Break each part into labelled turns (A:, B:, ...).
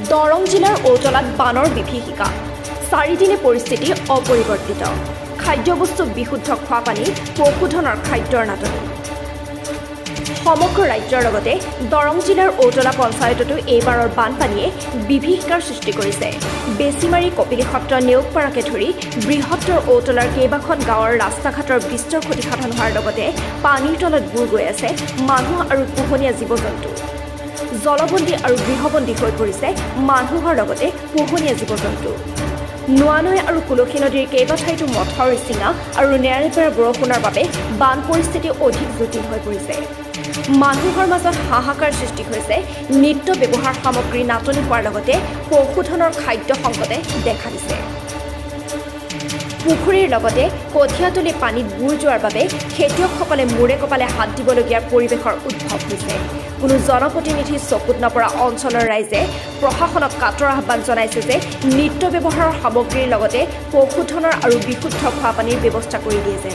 A: দৰং জিলাৰ ঔতলাত বানৰ বিভীষিকা 4 দিনে পৰিস্থিতি অপৰিৱৰ্তিত খাদ্যবস্তু বিশুদ্ধ খোৱা পানী পশুধনৰ খাদ্যৰ নাটনি সমগ্ৰ ৰাজ্যৰ লগতে দৰং জিলাৰ ঔতলা পঞ্চায়ততো এইবাৰৰ বানপানীয়ে বিভীষিকাৰ সৃষ্টি কৰিছে বেছিমাৰী কপিলী সত্ৰ নেওকপাৰাকে ধৰি বৃহত্তৰ ঔতলাৰ কেইবাখন গাঁৱৰ ৰাস্তা-ঘাটৰ বিস্তৰ ক্ষতিসাধন হোৱাৰ লগতে পানীৰ তলত বুৰ গৈ আছে মানুহ আৰু পোহনীয়া জীৱ-জন্তু জলবন্দী আৰু গৃহবন্দী হৈ পৰিছে মানুহৰ লগতে পোহনীয়া জীৱ-জন্তু নোয়ানৈ আৰু কুলসী নদীৰ কেইবাঠাইতো মঠৰ চিঙা আৰু নেৰানেপেৰা বৰষুণৰ বাবে বান পৰিস্থিতি অধিক জটিল হৈ পৰিছে মানুহৰ মাজত হাহাকাৰ সৃষ্টি হৈছে নিত্য ব্যৱহাৰ সামগ্ৰী নাটনি হোৱাৰ লগতে পশুধনৰ খাদ্য সংকটে দেখা দিছে পুখুৰীৰ লগতে কঠিয়াতলি পানীত বুৰ যোৱাৰ বাবে খেতিয়কসকলে মূৰে কপালে হাত দিবলগীয়া পৰিৱেশৰ উদ্ভৱ হৈছে কোনো জনপ্ৰতিনিধি চকুত নপৰা অঞ্চলৰ ৰাইজে প্ৰশাসনক কাটৰ আহ্বান জনাইছে যে নিত্য ব্যৱহাৰৰ সামগ্ৰীৰ লগতে পশুধনৰ আৰু বিশুদ্ধ খোৱা পানীৰ ব্যৱস্থা কৰি দিয়ে যেন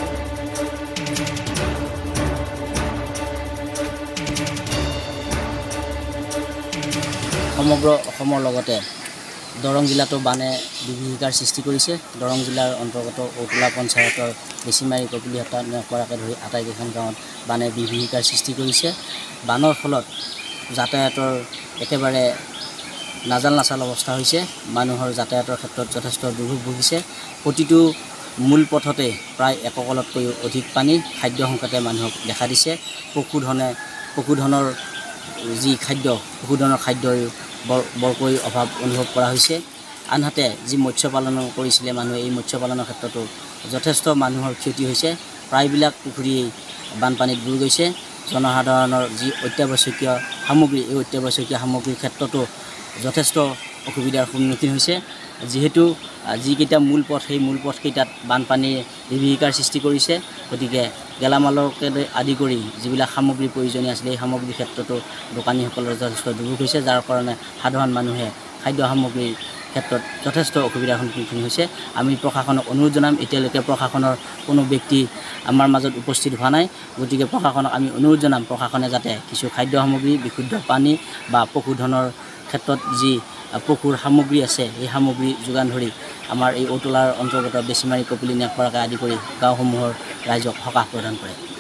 B: সমগ্ৰ অসমৰ লগতে দৰং জিলাতো বানে বিভীষিকাৰ সৃষ্টি কৰিছে দৰং জিলাৰ অন্তৰ্গত ঔতলা পঞ্চায়তৰ বেছিমাৰী কপিলী সত্ৰ নেওকপাৰাকে ধৰি আটাইকেইখন গাঁৱত বানে বিভীষিকাৰ সৃষ্টি কৰিছে বানৰ ফলত যাতায়াতৰ একেবাৰে নাজাল অৱস্থা হৈছে মানুহৰ যাতায়াতৰ ক্ষেত্ৰত যথেষ্ট দুৰ্ভোগ ভুগিছে প্ৰতিটো মূল পথতে প্ৰায় এককলতকৈও অধিক পানী খাদ্য সংকটে মানুহক দেখা দিছে পশুধনৰ যি খাদ্য পশুধনৰ খাদ্যৰ বৰকৈ অভাৱ অনুভৱ কৰা হৈছে আনহাতে যি মৎস্য পালন কৰিছিলে মানুহে এই মৎস্য পালনৰ ক্ষেত্ৰতো যথেষ্ট মানুহৰ ক্ষতি হৈছে প্ৰায়বিলাক পুখুৰী বানপানীত বুৰ গৈছে জনসাধাৰণৰ যি অত্যাৱশ্যকীয় সামগ্ৰী এই অত্যাৱশ্যকীয় সামগ্ৰীৰ ক্ষেত্ৰতো যথেষ্ট অসুবিধাৰ সন্মুখীন হৈছে যিহেতু যিকেইটা মূল পথ সেই মূল পথকেইটাত বানপানীয়ে বিভীষিকাৰ সৃষ্টি কৰিছে গতিকে গেলামালকে আদি কৰি যিবিলাক সামগ্ৰী প্ৰয়োজনীয় আছিলে এই সামগ্ৰীৰ ক্ষেত্ৰতো দোকানীসকলৰ যথেষ্ট দুৰ্ভোগ হৈছে যাৰ কাৰণে সাধাৰণ মানুহে খাদ্য সামগ্ৰীৰ ক্ষেত্ৰত যথেষ্ট অসুবিধাৰ সন্মুখীন হৈছে আমি প্ৰশাসনক অনুৰোধ জনাম এতিয়ালৈকে প্ৰশাসনৰ কোনো ব্যক্তি আমাৰ মাজত উপস্থিত হোৱা নাই গতিকে প্ৰশাসনক আমি অনুৰোধ জনাম প্ৰশাসনে যাতে কিছু খাদ্য সামগ্ৰী বিশুদ্ধ পানী বা পশুধনৰ ক্ষেত্ৰত যি পশুৰ সামগ্ৰী আছে এই সামগ্ৰী যোগান ধৰি আমাৰ এই ঔতলাৰ অন্তৰ্গত বেছিমাৰী কপিলী নেওকপাৰাকে আদি কৰি গাঁওসমূহৰ ৰাইজক সকাহ প্ৰদান কৰে